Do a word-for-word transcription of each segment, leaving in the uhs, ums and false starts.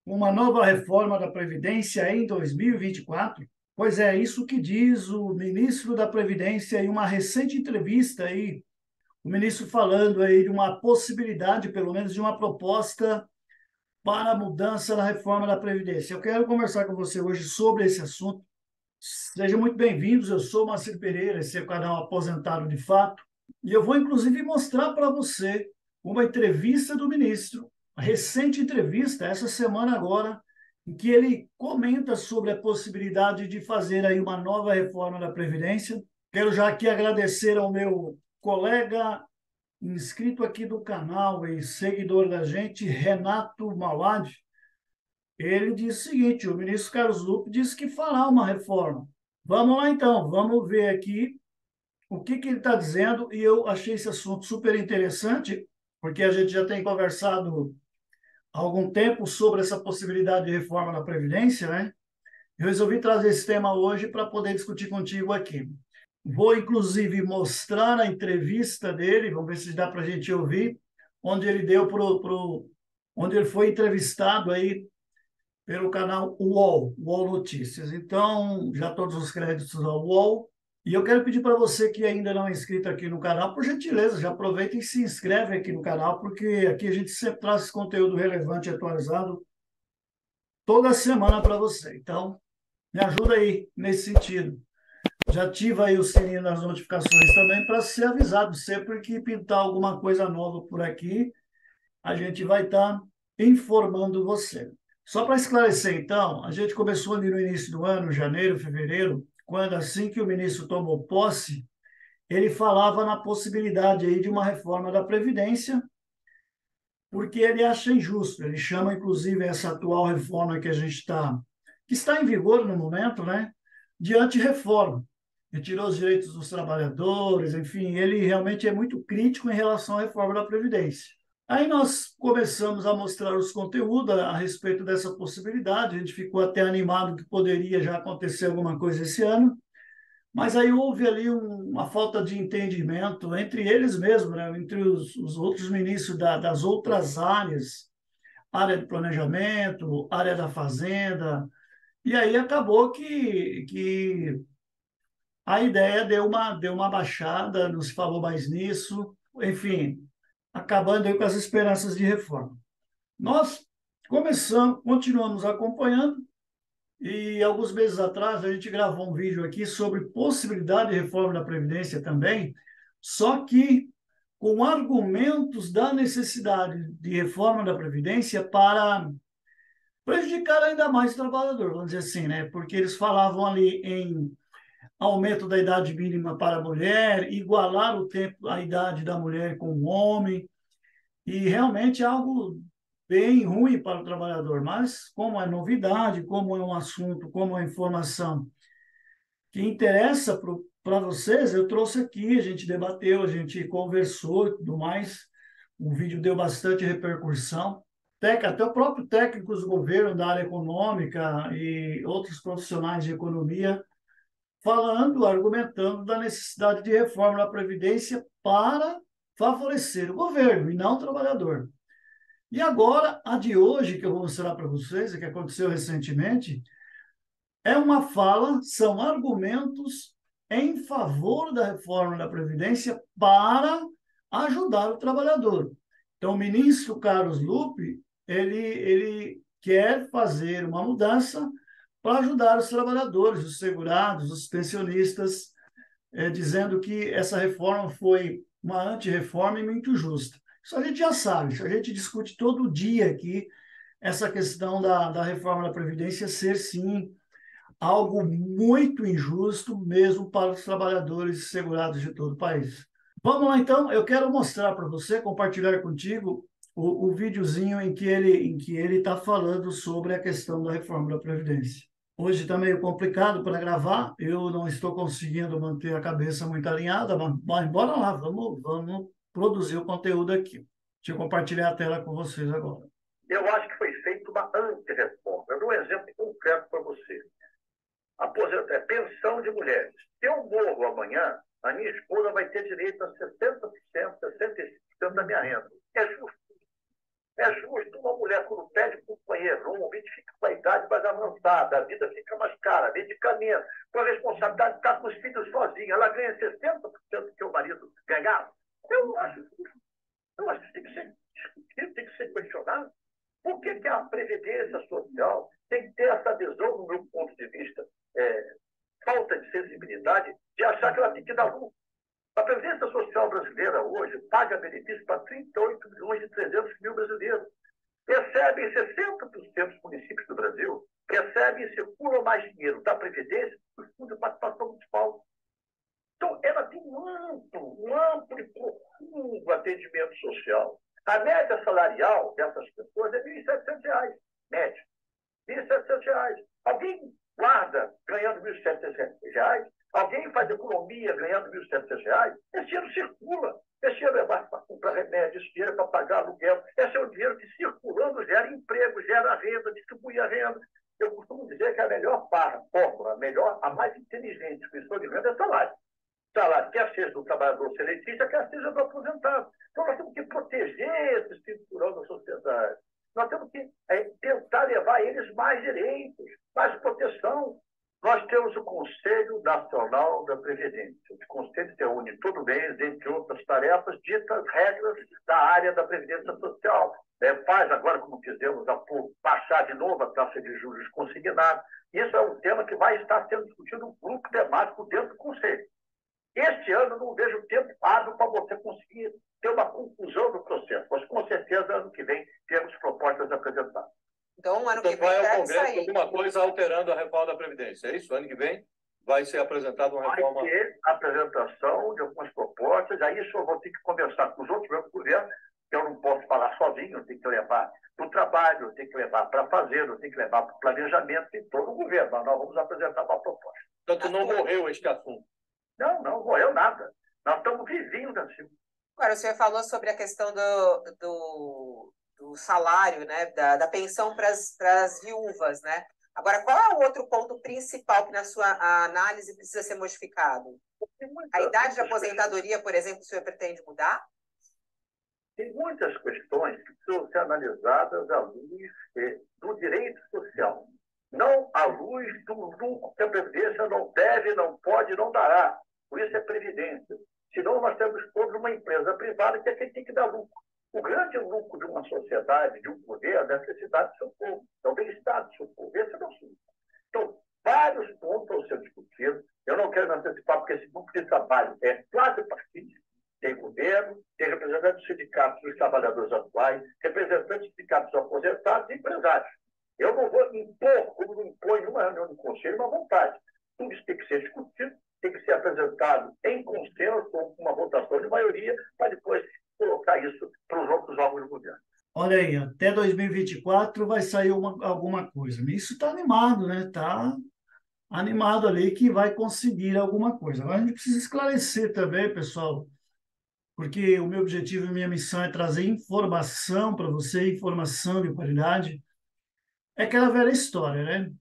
uma nova reforma da Previdência em dois mil e vinte e quatro? Pois é, isso que diz o ministro da Previdência em uma recente entrevista aí, o ministro falando aí de uma possibilidade, pelo menos de uma proposta para a mudança da reforma da Previdência. Eu quero conversar com você hoje sobre esse assunto. Sejam muito bem-vindos, eu sou Marcelo Pereira, esse é o canal Aposentado de Fato, e eu vou inclusive mostrar para você uma entrevista do ministro, a recente entrevista, essa semana agora, em que ele comenta sobre a possibilidade de fazer aí uma nova reforma da Previdência. Quero já aqui agradecer ao meu colega inscrito aqui do canal e seguidor da gente, Renato Mauad. Ele disse o seguinte: o ministro Carlos Lupe disse que fará uma reforma. Vamos lá então, vamos ver aqui o que, que ele está dizendo. E eu achei esse assunto super interessante, porque a gente já tem conversado há algum tempo sobre essa possibilidade de reforma da Previdência, né? Eu resolvi trazer esse tema hoje para poder discutir contigo aqui. Vou, inclusive, mostrar a entrevista dele, vamos ver se dá para a gente ouvir, onde ele deu pro, pro, onde ele foi entrevistado aí pelo canal U O L, U O L Notícias. Então, já todos os créditos ao U O L. E eu quero pedir para você que ainda não é inscrito aqui no canal, por gentileza, já aproveita e se inscreve aqui no canal, porque aqui a gente sempre traz esse conteúdo relevante e atualizado toda semana para você. Então, me ajuda aí nesse sentido. Já ativa aí o sininho das notificações também para ser avisado sempre que pintar alguma coisa nova por aqui, a gente vai estar tá informando você. Só para esclarecer, então, a gente começou ali no início do ano, janeiro, fevereiro, quando assim que o ministro tomou posse, ele falava na possibilidade aí de uma reforma da Previdência, porque ele acha injusto. Ele chama, inclusive, essa atual reforma que a gente está, que está em vigor no momento, né, de anti-reforma. Retirou os direitos dos trabalhadores, enfim, ele realmente é muito crítico em relação à reforma da Previdência. Aí nós começamos a mostrar os conteúdos a respeito dessa possibilidade, a gente ficou até animado que poderia já acontecer alguma coisa esse ano, mas aí houve ali um, uma falta de entendimento entre eles mesmos, né? Entre os, os outros ministros da, das outras áreas, área de planejamento, área da fazenda, e aí acabou que, que a ideia deu uma, deu uma baixada, não se falou mais nisso, enfim, acabando aí com as esperanças de reforma. Nós começamos, continuamos acompanhando, e alguns meses atrás a gente gravou um vídeo aqui sobre possibilidade de reforma da Previdência também, só que com argumentos da necessidade de reforma da Previdência para prejudicar ainda mais o trabalhador, vamos dizer assim, né? Porque eles falavam ali em aumento da idade mínima para a mulher, igualar o tempo, a idade da mulher com o homem, e realmente é algo bem ruim para o trabalhador, mas como é novidade, como é um assunto, como é informação que interessa para vocês, eu trouxe aqui, a gente debateu, a gente conversou e tudo mais, o vídeo deu bastante repercussão. Até o próprio técnicos do governo da área econômica e outros profissionais de economia falando, argumentando da necessidade de reforma da Previdência para favorecer o governo e não o trabalhador. E agora, a de hoje, que eu vou mostrar para vocês, que aconteceu recentemente, é uma fala, são argumentos em favor da reforma da Previdência para ajudar o trabalhador. Então, o ministro Carlos Lupe, ele, ele quer fazer uma mudança para ajudar os trabalhadores, os segurados, os pensionistas, é, dizendo que essa reforma foi uma anti-reforma e muito justa. Isso a gente já sabe, isso a gente discute todo dia aqui, essa questão da, da reforma da Previdência ser, sim, algo muito injusto mesmo para os trabalhadores segurados de todo o país. Vamos lá, então, eu quero mostrar para você, compartilhar contigo o, o videozinho em que ele em que ele está falando sobre a questão da reforma da Previdência. Hoje está meio complicado para gravar, eu não estou conseguindo manter a cabeça muito alinhada, mas, mas bora lá, vamos, vamos produzir o conteúdo aqui. Deixa eu compartilhar a tela com vocês agora. Eu acho que foi feita uma anti-reforma. Eu dou um exemplo concreto para você. Aposenta, é pensão de mulheres. Se eu morro amanhã, a minha esposa vai ter direito a sessenta por cento, sessenta e cinco por cento da minha renda. É justo. É justo uma mulher, quando pede companheiro, banheiro. Normalmente fica com a idade mais avançada, a vida fica mais cara, medicamento, com a responsabilidade de estar com os filhos sozinha. Ela ganha sessenta por cento do que o marido ganhava. Eu acho, eu acho que tem que ser discutido, tem que ser questionado. Por que, que a Previdência Social tem que ter essa visão, no meu ponto de vista, é, falta de sensibilidade, de achar que ela tem que dar lucro? A Previdência Social brasileira hoje paga benefício para trinta e oito milhões e trezentos mil brasileiros. Recebem sessenta por cento dos municípios do Brasil, recebem e circulam mais dinheiro da Previdência do Fundo de Participação Municipal. Então, ela tem um amplo, um amplo e profundo atendimento social. A média salarial dessas pessoas é mil e setecentos reais, média. mil e setecentos reais. Alguém guarda ganhando mil e setecentos reais? Alguém faz economia ganhando mil e setecentos reais? Esse dinheiro circula. Esse dinheiro é mais para comprar remédio, esse dinheiro é para pagar aluguel. Esse é o dinheiro que, circulando, gera emprego, gera renda, distribui a renda. Eu costumo dizer que a melhor parra, fórmula, a melhor, a mais inteligente distribuição de renda é salário. Salário, quer seja do trabalhador seletista, quer seja do aposentado. Então, nós temos que proteger esse cinturão da sociedade. Nós temos que é, tentar levar a eles mais direitos, mais proteção. Nós temos o Conselho Nacional da Previdência. O Conselho se reúne todo mês, entre outras tarefas, ditas regras da área da Previdência Social. É, faz agora, como fizemos há pouco, baixar de novo a taxa de juros consignada. Isso é um tema que vai estar sendo discutido no grupo temático dentro do Conselho. Este ano não vejo tempo hábil para você conseguir ter uma conclusão do processo, mas com certeza ano que vem temos propostas apresentadas. Então, ano que Então, vem vai ao deve Congresso sair. alguma coisa alterando a reforma da Previdência, é isso? Ano que vem vai ser apresentada uma reforma... Vai ter apresentação de algumas propostas, aí isso eu vou ter que conversar com os outros membros do governo, que eu não posso falar sozinho, eu tenho que levar para o trabalho, eu tenho que levar para a fazenda, eu tenho que levar para o planejamento de todo o governo, mas nós vamos apresentar uma proposta. Portanto, não morreu este assunto. Não, não morreu nada. Nós estamos vivinhos assim. Agora, o senhor falou sobre a questão do, do, do salário, né, da, da pensão para as viúvas, né? Agora, qual é o outro ponto principal que, na sua análise, precisa ser modificado? A idade de aposentadoria, por exemplo, o senhor pretende mudar? Tem muitas questões que precisam ser analisadas à luz eh, do direito social. Não à luz do lucro que a Previdência não deve, não pode, não dará. Por isso é Previdência. Senão nós temos todos uma empresa privada que é quem tem que dar lucro. O grande lucro de uma sociedade, de um governo, é a necessidade do seu povo. É o bem-estar do seu povo. Esse é o assunto. Então, vários pontos a ser discutidos. Eu não quero me antecipar, porque esse grupo de trabalho é quase partícipe. Tem governo, tem representantes dos sindicatos dos trabalhadores atuais, representantes dos sindicatos dos aposentados e empresários. Eu não vou impor, como não impõe numa reunião do Conselho, uma vontade. Tudo isso tem que ser discutido, tem que ser apresentado em consenso, com uma votação de maioria, para depois colocar isso para os outros órgãos do governo. Olha aí, até dois mil e vinte e quatro vai sair uma, alguma coisa. Isso está animado, né? Está animado ali que vai conseguir alguma coisa. Agora a gente precisa esclarecer também, pessoal, porque o meu objetivo e minha missão é trazer informação para você, informação de qualidade. É aquela velha história, né?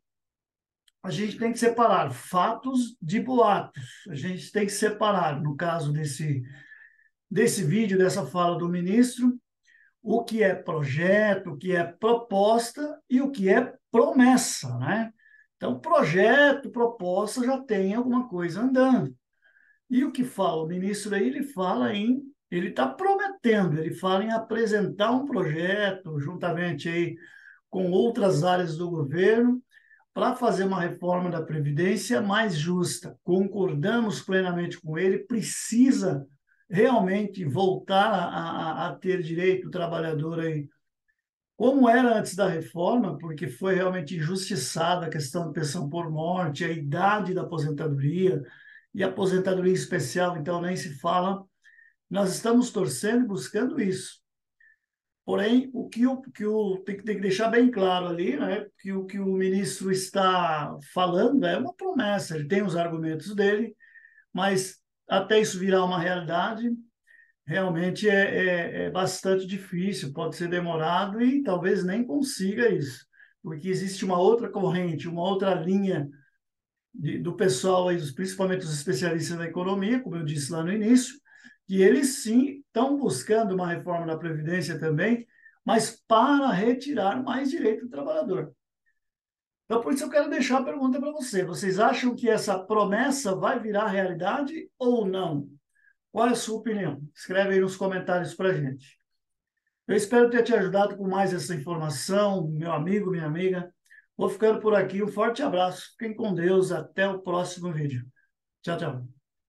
A gente tem que separar fatos de boatos. A gente tem que separar, no caso desse, desse vídeo, dessa fala do ministro, o que é projeto, o que é proposta e o que é promessa, né? Então, projeto, proposta, já tem alguma coisa andando. E o que fala o ministro aí, ele fala em, ele está prometendo, ele fala em apresentar um projeto, juntamente aí com outras áreas do governo, para fazer uma reforma da Previdência mais justa. Concordamos plenamente com ele, precisa realmente voltar a, a, a ter direito o trabalhador aí, como era antes da reforma, porque foi realmente injustiçada a questão de pensão por morte, a idade da aposentadoria, e aposentadoria especial, então nem se fala. Nós estamos torcendo e buscando isso. Porém, o que, o, que o, tem, que, tem que deixar bem claro ali, né, que o que o ministro está falando é uma promessa, ele tem os argumentos dele, mas até isso virar uma realidade, realmente é, é, é bastante difícil, pode ser demorado e talvez nem consiga isso, porque existe uma outra corrente, uma outra linha de, do pessoal, aí, principalmente os especialistas da economia, como eu disse lá no início, que eles sim estão buscando uma reforma da Previdência também, mas para retirar mais direito do trabalhador. Então, por isso eu quero deixar a pergunta para você. Vocês acham que essa promessa vai virar realidade ou não? Qual é a sua opinião? Escreve aí nos comentários para a gente. Eu espero ter te ajudado com mais essa informação, meu amigo, minha amiga. Vou ficando por aqui. Um forte abraço. Fiquem com Deus. Até o próximo vídeo. Tchau, tchau.